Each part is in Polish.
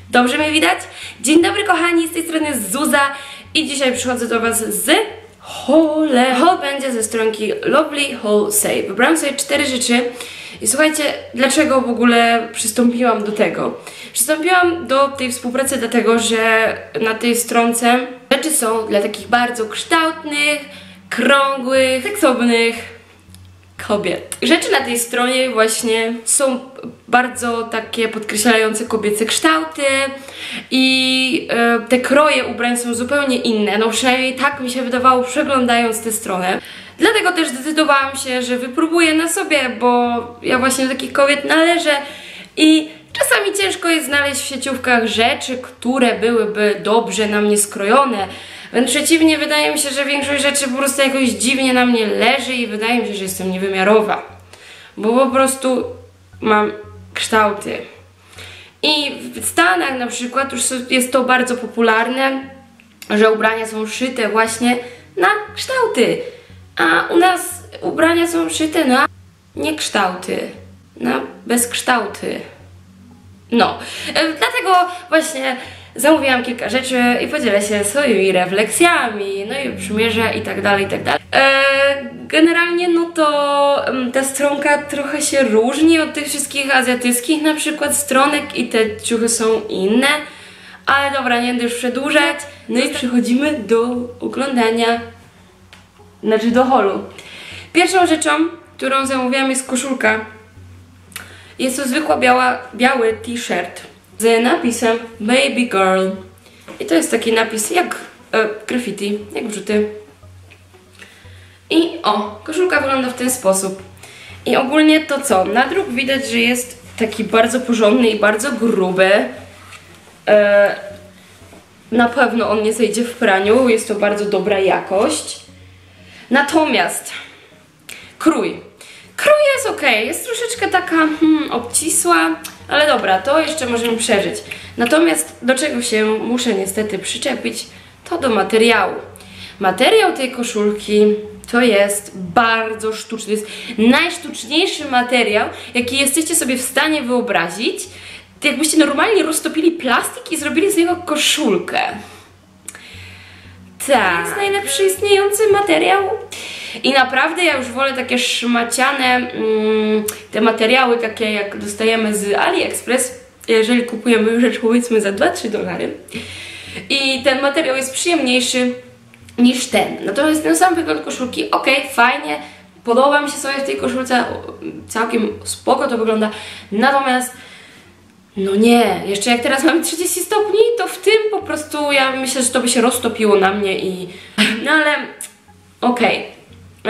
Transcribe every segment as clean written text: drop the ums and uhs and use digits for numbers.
Dobrze mnie widać? Dzień dobry kochani, z tej strony Zuza i dzisiaj przychodzę do Was z haulem. Haul będzie ze stronki Lovely Haul Save. Wybrałam sobie 4 rzeczy i słuchajcie, dlaczego w ogóle przystąpiłam do tego? Przystąpiłam do tej współpracy dlatego, że na tej stronce rzeczy są dla takich bardzo kształtnych, krągłych, seksownych kobiet. Rzeczy na tej stronie właśnie są bardzo takie podkreślające kobiece kształty i te kroje ubrań są zupełnie inne, no przynajmniej tak mi się wydawało przeglądając tę stronę. Dlatego też zdecydowałam się, że wypróbuję na sobie, bo ja właśnie do takich kobiet należę i czasami ciężko jest znaleźć w sieciówkach rzeczy, które byłyby dobrze na mnie skrojone. Wręcz przeciwnie, wydaje mi się, że większość rzeczy po prostu jakoś dziwnie na mnie leży i wydaje mi się, że jestem niewymiarowa. Bo po prostu mam kształty. I w Stanach na przykład już jest to bardzo popularne, że ubrania są szyte właśnie na kształty. A u nas ubrania są szyte na niekształty, na bezkształty. No, dlatego właśnie zamówiłam kilka rzeczy i podzielę się swoimi refleksjami, no i przymierzę i tak dalej, i tak dalej. Generalnie no to ta stronka trochę się różni od tych wszystkich azjatyckich na przykład stronek i te ciuchy są inne, ale dobra, nie będę już przedłużać. No i przechodzimy do oglądania, znaczy do haulu. Pierwszą rzeczą, którą zamówiłam, jest koszulka. Jest to zwykła biały t-shirt z napisem Baby Girl. I to jest taki napis jak graffiti, jak wrzuty. I o, koszulka wygląda w ten sposób. I ogólnie to co? Na druk widać, że jest taki bardzo porządny i bardzo gruby. Na pewno on nie zejdzie w praniu, jest to bardzo dobra jakość. Natomiast krój jest ok, jest troszeczkę taka obcisła, ale dobra, to jeszcze możemy przeżyć. Natomiast do czego się muszę niestety przyczepić, to do materiału. Materiał tej koszulki to jest bardzo sztuczny, to jest najsztuczniejszy materiał, jaki jesteście sobie w stanie wyobrazić. To jakbyście normalnie roztopili plastik i zrobili z niego koszulkę. Tak. To jest najlepszy istniejący materiał. I naprawdę ja już wolę takie szmaciane, te materiały takie jak dostajemy z AliExpress, jeżeli kupujemy rzecz powiedzmy za 2-3 dolary. I ten materiał jest przyjemniejszy niż ten. Natomiast ten sam wygląd koszulki, ok, fajnie, podoba mi się sobie w tej koszulce, całkiem spoko to wygląda. Natomiast no nie, jeszcze jak teraz mamy 30 stopni, to w tym po prostu ja myślę, że to by się roztopiło na mnie i... No ale okej.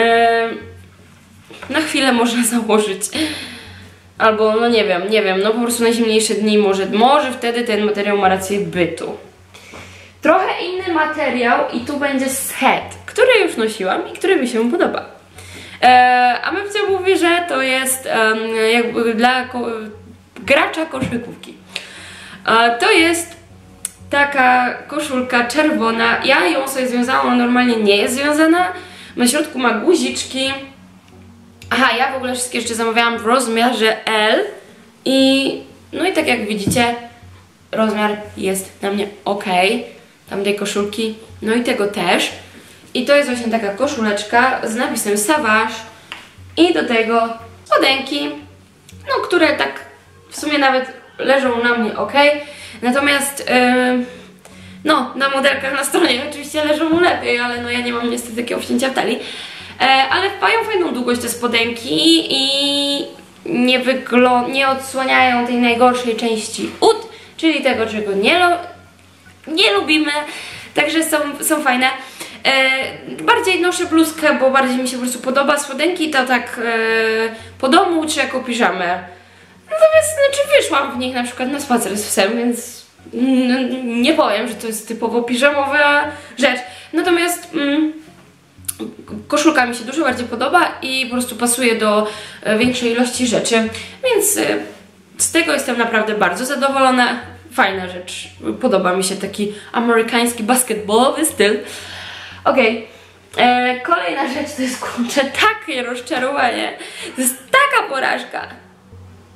Na chwilę można założyć. Albo no nie wiem, no po prostu na zimniejsze dni może wtedy ten materiał ma rację bytu. Trochę inny materiał i tu będzie sweat, który już nosiłam i który mi się podoba. A Mewcia mówi, że to jest jakby dla gracza koszykówki. To jest taka koszulka czerwona. Ja ją sobie związałam, ona normalnie nie jest związana. Na środku ma guziczki. Aha, ja w ogóle wszystkie rzeczy zamawiałam w rozmiarze L. No i tak jak widzicie, rozmiar jest na mnie ok. Tamtej koszulki, no i tego też. I to jest właśnie taka koszuleczka z napisem Savage. I do tego spodenki, no które tak w sumie nawet leżą na mnie ok. Natomiast no, na modelkach na stronie oczywiście leżą lepiej, ale no ja nie mam niestety takiego wcięcia w talii. Ale mają fajną długość te spodenki i nie odsłaniają tej najgorszej części ud, czyli tego, czego nie lubimy. Także są fajne. Bardziej noszę bluzkę, bo bardziej mi się po prostu podoba. Spodenki to tak po domu czy jako piżamę. Natomiast wyszłam w nich na przykład na spacer z psem, więc nie powiem, że to jest typowo piżamowa rzecz. Natomiast koszulka mi się dużo bardziej podoba i po prostu pasuje do większej ilości rzeczy, więc z tego jestem naprawdę bardzo zadowolona. Fajna rzecz, podoba mi się taki amerykański basketballowy styl. Okej. Kolejna rzecz to jest kurczę takie rozczarowanie, to jest taka porażka.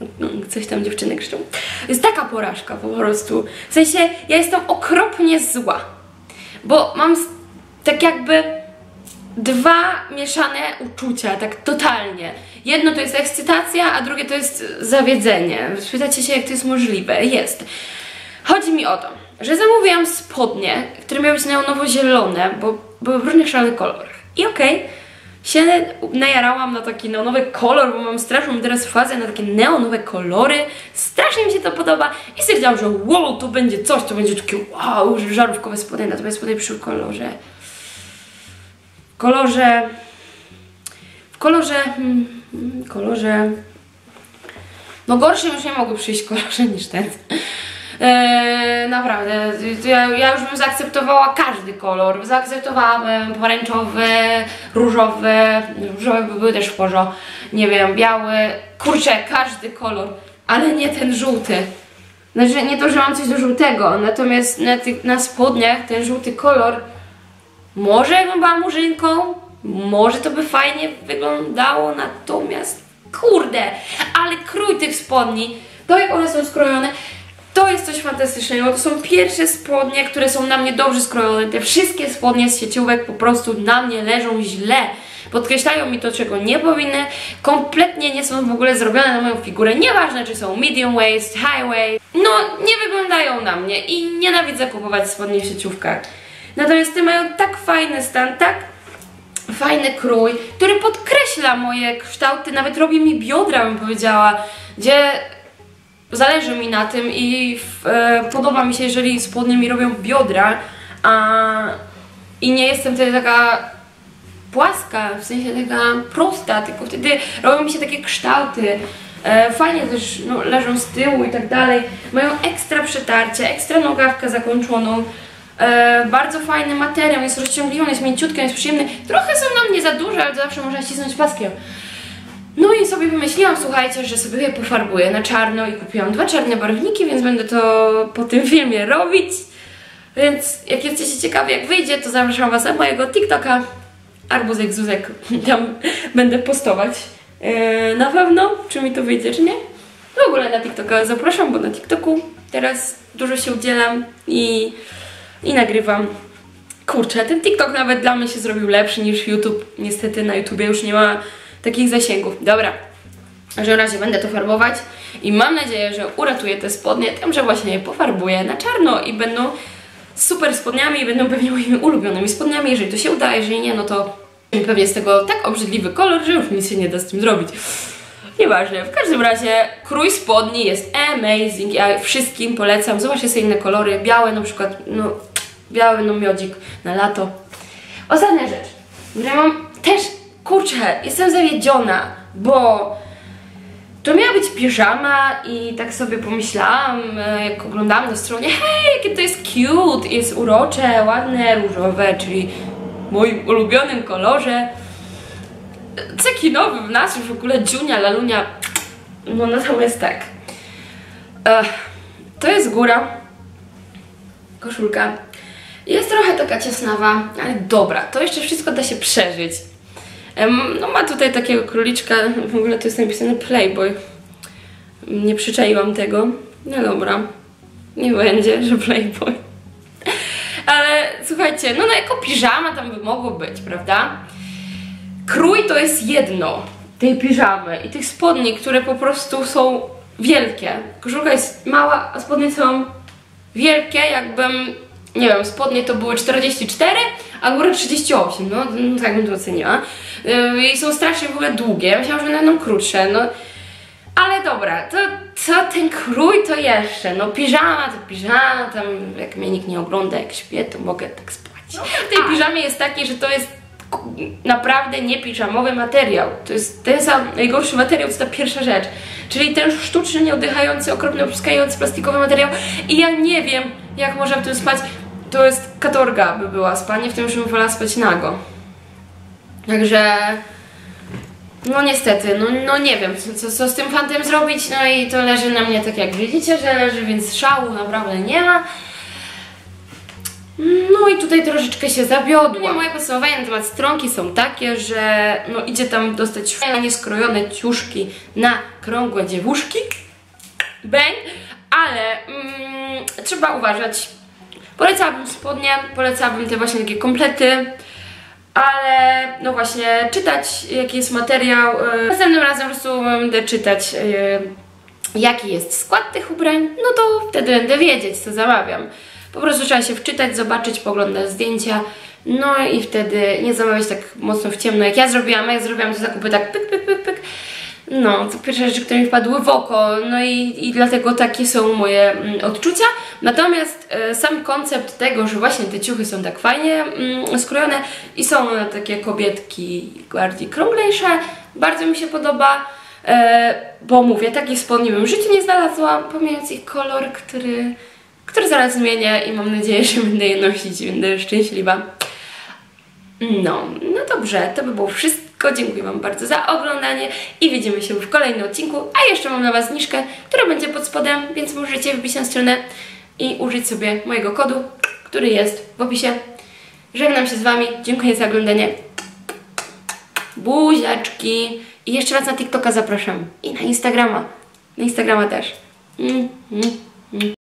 Coś tam dziewczyny krzyczą. Jest taka porażka po prostu. W sensie, ja jestem okropnie zła. Bo mam tak jakby dwa mieszane uczucia, tak totalnie. Jedno to jest ekscytacja, a drugie to jest zawiedzenie. Spytacie się, jak to jest możliwe. Jest. Chodzi mi o to, że zamówiłam spodnie, które miały być neonowo-zielone, bo były w różnych szalonych kolorach. I okej, się najarałam na taki neonowy kolor, bo mam straszną teraz fazę na takie neonowe kolory. Strasznie mi się to podoba i stwierdziłam, że wow, to będzie coś, to będzie takie wow, żarówkowe spodnie, natomiast spodnie przy kolorze, no gorsze już nie mogły przyjść kolorze niż ten. Naprawdę, ja już bym zaakceptowała każdy kolor. Zaakceptowałabym pomarańczowy, różowy by były też w porządku, nie wiem, biały, kurczę, każdy kolor, ale nie ten żółty. Znaczy, nie to, że mam coś do żółtego, natomiast na spodniach ten żółty kolor, może jakbym była murzynką, może to by fajnie wyglądało, natomiast kurde, ale krój tych spodni, to jak one są skrojone, to jest coś fantastycznego. To są pierwsze spodnie, które są na mnie dobrze skrojone. Te wszystkie spodnie z sieciówek po prostu na mnie leżą źle. Podkreślają mi to, czego nie powinny. Kompletnie nie są w ogóle zrobione na moją figurę. Nieważne, czy są medium waist, high waist. No, nie wyglądają na mnie i nienawidzę kupować spodni w sieciówkach. Natomiast te mają tak fajny stan, tak fajny krój, który podkreśla moje kształty, nawet robi mi biodra, bym powiedziała, gdzie zależy mi na tym i podoba mi się, jeżeli spodnie mi robią biodra, i nie jestem wtedy taka płaska, w sensie taka prosta, tylko wtedy robią mi się takie kształty. Fajnie też leżą z tyłu i tak dalej. Mają ekstra przetarcie, ekstra nogawkę zakończoną. Bardzo fajny materiał, jest rozciągliwy, jest mięciutki, jest przyjemny. Trochę są na mnie za duże, ale zawsze można ścisnąć paskiem. No i sobie wymyśliłam, słuchajcie, że sobie je pofarbuję na czarno i kupiłam 2 czarne barwniki, więc będę to po tym filmie robić. Więc jak jesteście ciekawi, jak wyjdzie, to zapraszam was na mojego TikToka Arbuzek Zuzek, tam będę postować. Na pewno, czy mi to wyjdzie, czy nie. W ogóle na TikToka zapraszam, bo na TikToku teraz dużo się udzielam i nagrywam. Kurczę, ten TikTok nawet dla mnie się zrobił lepszy niż YouTube. Niestety na YouTubie już nie ma takich zasięgów. Dobra, w każdym razie będę to farbować i mam nadzieję, że uratuję te spodnie tym, że właśnie je pofarbuję na czarno i będą super spodniami i będą pewnie moimi ulubionymi spodniami. Jeżeli to się uda, jeżeli nie, no to pewnie z tego tak obrzydliwy kolor, że już nic się nie da z tym zrobić. Nieważne, w każdym razie krój spodni jest amazing, ja wszystkim polecam. Zobaczcie sobie inne kolory, białe na przykład, no biały miodzik na lato. Ostatnia rzecz, że mam też, kurczę, jestem zawiedziona, bo to miała być piżama i tak sobie pomyślałam, jak oglądałam na stronie, hej, jakie to jest cute, jest urocze, ładne, różowe, czyli w moim ulubionym kolorze. Cekinowy w nas, już w ogóle dziunia, lalunia, no natomiast tak. To jest góra, koszulka. Jest trochę taka ciasnawa, ale dobra, to jeszcze wszystko da się przeżyć. No ma tutaj takiego króliczka, w ogóle to jest napisane Playboy. Nie przyczaiłam tego. No dobra, nie będzie, że Playboy. Ale słuchajcie, no jako piżama tam by mogło być, prawda? Krój to jest jedno, tej piżamy i tych spodni, które po prostu są wielkie. Koszulka jest mała, a spodnie są wielkie, jakbym, nie wiem, spodnie to były 44, a góra 38, no tak bym to oceniła. I są strasznie w ogóle długie, myślałam, że będą krótsze, no. Ale dobra, to co ten krój to jeszcze, no piżama to piżama, tam jak mnie nikt nie ogląda, jak śpię, to mogę tak spać. No, w tej piżamie jest taki, że to jest naprawdę nie piżamowy materiał. To jest ten sam najgorszy materiał, co ta pierwsza rzecz. Czyli ten sztuczny, nieoddychający, okropny, opryskający plastikowy materiał. I ja nie wiem, jak można w tym spać. To jest katorga by była spanie, w tym już bym wolała spać nago. Także no niestety, no nie wiem, co z tym fantem zrobić. No i to leży na mnie tak jak widzicie, że leży, więc szału naprawdę nie ma. No i tutaj troszeczkę się zawiodłam. Moje podsumowania na temat stronki są takie, że no idzie tam dostać fajnie skrojone ciuszki na krągłe dziewuszki. Bang! Ale trzeba uważać. Polecałabym spodnie, polecałabym te właśnie takie komplety, ale no właśnie czytać jaki jest materiał. Następnym razem po prostu będę czytać jaki jest skład tych ubrań, no to wtedy będę wiedzieć co zamawiam. Po prostu trzeba się wczytać, zobaczyć, poglądać zdjęcia, no i wtedy nie zamawiać tak mocno w ciemno jak ja zrobiłam te zakupy tak pyk, pyk, pyk, pyk. No, to pierwsze rzeczy, które mi wpadły w oko, no i dlatego takie są moje odczucia. Natomiast sam koncept tego, że właśnie te ciuchy są tak fajnie skrojone i są takie kobietki bardziej krąglejsze, bardzo mi się podoba, bo mówię, takich spodni bym w życiu nie znalazła, pomijając ich kolor, który zaraz zmienię i mam nadzieję, że będę je nosić, będę szczęśliwa. No dobrze, to by było wszystko. Dziękuję Wam bardzo za oglądanie i widzimy się w kolejnym odcinku. A jeszcze mam dla Was zniżkę, która będzie pod spodem, więc możecie wbić na stronę i użyć sobie mojego kodu, który jest w opisie. Żegnam się z Wami, dziękuję za oglądanie. Buziaczki. I jeszcze raz na TikToka zapraszam. I na Instagrama. Na Instagrama też.